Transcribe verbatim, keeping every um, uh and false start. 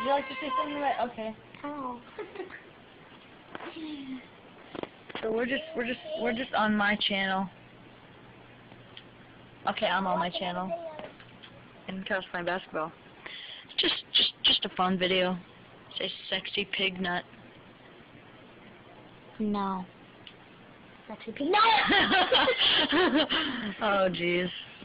you like to say something about? Okay. Ow. So we're just we're just we're just on my channel. Okay, I'm on my channel. And Kyle's playing basketball. Just just just a fun video. Say sexy pig nut. No. Sexy pig. No. Oh jeez.